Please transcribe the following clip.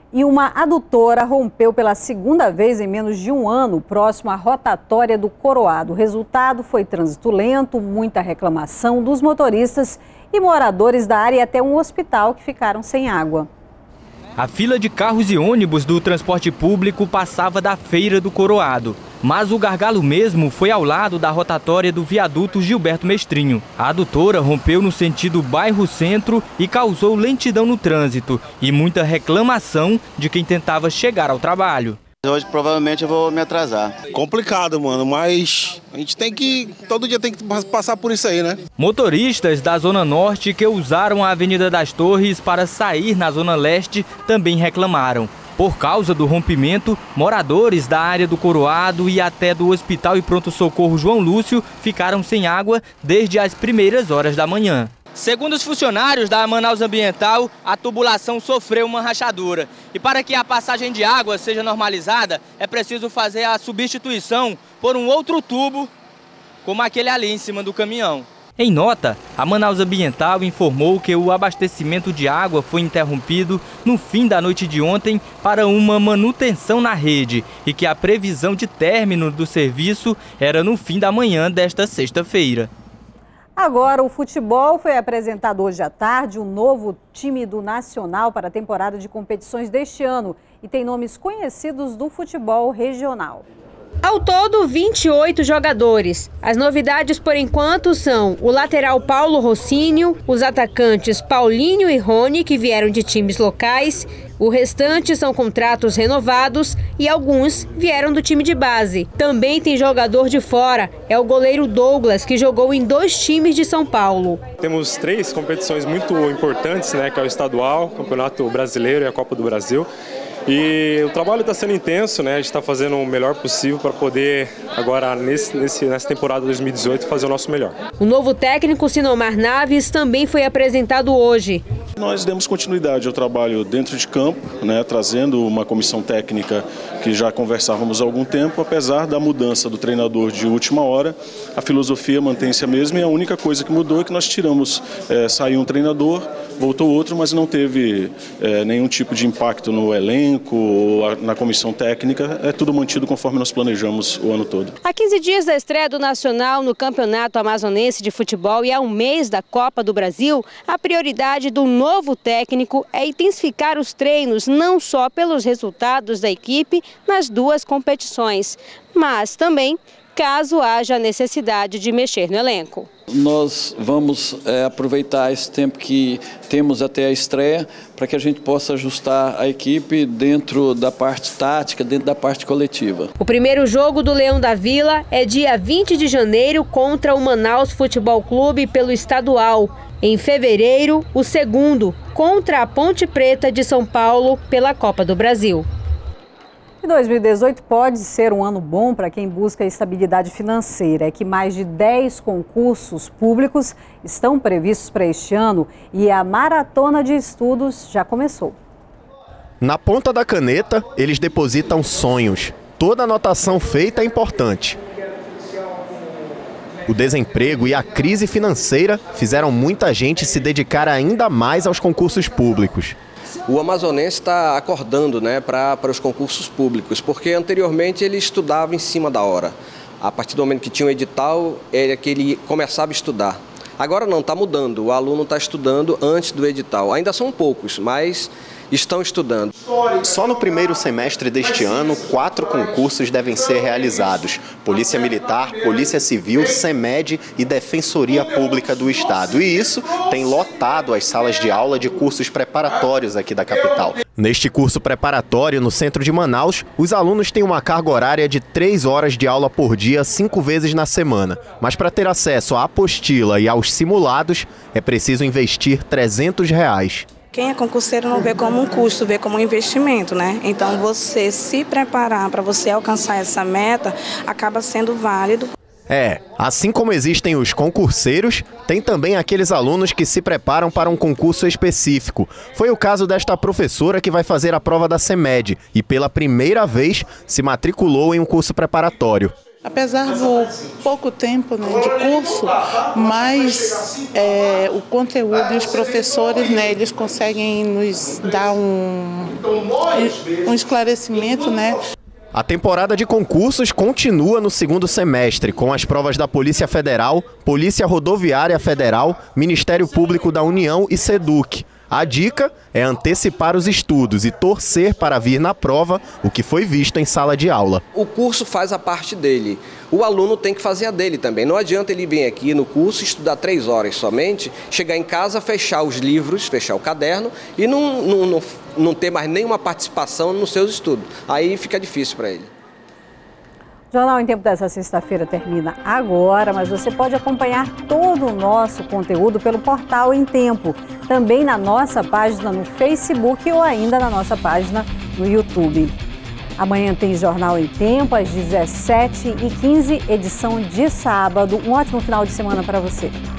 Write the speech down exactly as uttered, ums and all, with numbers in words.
E uma adutora rompeu pela segunda vez em menos de um ano, próximo à rotatória do Coroado. O resultado foi trânsito lento, muita reclamação dos motoristas e moradores da área e até um hospital que ficaram sem água. A fila de carros e ônibus do transporte público passava da Feira do Coroado. Mas o gargalo mesmo foi ao lado da rotatória do viaduto Gilberto Mestrinho. A adutora rompeu no sentido bairro-centro e causou lentidão no trânsito e muita reclamação de quem tentava chegar ao trabalho. Hoje provavelmente eu vou me atrasar. Complicado, mano, mas a gente tem que, todo dia tem que passar por isso aí, né? Motoristas da Zona Norte que usaram a Avenida das Torres para sair na Zona Leste também reclamaram. Por causa do rompimento, moradores da área do Coroado e até do Hospital e Pronto-Socorro João Lúcio ficaram sem água desde as primeiras horas da manhã. Segundo os funcionários da Manaus Ambiental, a tubulação sofreu uma rachadura. E para que a passagem de água seja normalizada, é preciso fazer a substituição por um outro tubo, como aquele ali em cima do caminhão. Em nota, a Manaus Ambiental informou que o abastecimento de água foi interrompido no fim da noite de ontem para uma manutenção na rede e que a previsão de término do serviço era no fim da manhã desta sexta-feira. Agora, o futebol foi apresentado hoje à tarde, o novo time do Nacional para a temporada de competições deste ano e tem nomes conhecidos do futebol regional. Ao todo, vinte e oito jogadores. As novidades, por enquanto, são o lateral Paulo Rocinho, os atacantes Paulinho e Rony, que vieram de times locais. O restante são contratos renovados e alguns vieram do time de base. Também tem jogador de fora, é o goleiro Douglas, que jogou em dois times de São Paulo. Temos três competições muito importantes, né, que é o estadual, o Campeonato Brasileiro e a Copa do Brasil. E o trabalho está sendo intenso, né? A gente está fazendo o melhor possível para poder, agora, nesse, nesse, nessa temporada dois mil e dezoito, fazer o nosso melhor. O novo técnico, Sinomar Naves, também foi apresentado hoje. Nós demos continuidade ao trabalho dentro de campo, né, trazendo uma comissão técnica que já conversávamos há algum tempo. Apesar da mudança do treinador de última hora, a filosofia mantém-se a mesma e a única coisa que mudou é que nós tiramos, é, saiu um treinador, voltou outro, mas não teve é, nenhum tipo de impacto no elenco ou na comissão técnica. É tudo mantido conforme nós planejamos o ano todo. Há quinze dias da estreia do Nacional no Campeonato Amazonense de Futebol e há um mês da Copa do Brasil, a prioridade do novo novo técnico é intensificar os treinos não só pelos resultados da equipe nas duas competições, mas também caso haja necessidade de mexer no elenco. Nós vamos é, aproveitar esse tempo que temos até a estreia para que a gente possa ajustar a equipe dentro da parte tática, dentro da parte coletiva. O primeiro jogo do Leão da Vila é dia vinte de janeiro contra o Manaus Futebol Clube pelo estadual. Em fevereiro, o segundo, contra a Ponte Preta de São Paulo pela Copa do Brasil. E dois mil e dezoito pode ser um ano bom para quem busca estabilidade financeira. É que mais de dez concursos públicos estão previstos para este ano e a maratona de estudos já começou. Na ponta da caneta, eles depositam sonhos. Toda anotação feita é importante. O desemprego e a crise financeira fizeram muita gente se dedicar ainda mais aos concursos públicos. O amazonense está acordando, né, para os concursos públicos, porque anteriormente ele estudava em cima da hora. A partir do momento que tinha um edital, era que ele começava a estudar. Agora não, está mudando, o aluno está estudando antes do edital. Ainda são poucos, mas estão estudando. Só no primeiro semestre deste ano, quatro concursos devem ser realizados. Polícia Militar, Polícia Civil, CEMED e Defensoria Pública do Estado. E isso tem lotado as salas de aula de cursos preparatórios aqui da capital. Neste curso preparatório, no centro de Manaus, os alunos têm uma carga horária de três horas de aula por dia, cinco vezes na semana. Mas para ter acesso à apostila e aos simulados, é preciso investir trezentos reais. Quem é concurseiro não vê como um custo, vê como um investimento, né? Então você se preparar para você alcançar essa meta acaba sendo válido. É, assim como existem os concurseiros, tem também aqueles alunos que se preparam para um concurso específico. Foi o caso desta professora que vai fazer a prova da CEMED e pela primeira vez se matriculou em um curso preparatório. Apesar do pouco tempo, né, de curso, mas é, o conteúdo e os professores, né, eles conseguem nos dar um, um esclarecimento, né? A temporada de concursos continua no segundo semestre, com as provas da Polícia Federal, Polícia Rodoviária Federal, Ministério Público da União e SEDUC. A dica é antecipar os estudos e torcer para vir na prova o que foi visto em sala de aula. O curso faz a parte dele, o aluno tem que fazer a dele também. Não adianta ele vir aqui no curso, estudar três horas somente, chegar em casa, fechar os livros, fechar o caderno e não, não, não, não ter mais nenhuma participação nos seus estudos. Aí fica difícil para ele. O Jornal em Tempo dessa sexta-feira termina agora, mas você pode acompanhar todo o nosso conteúdo pelo portal Em Tempo, também na nossa página no Facebook ou ainda na nossa página no YouTube. Amanhã tem Jornal em Tempo, às dezessete e quinze, edição de sábado. Um ótimo final de semana para você.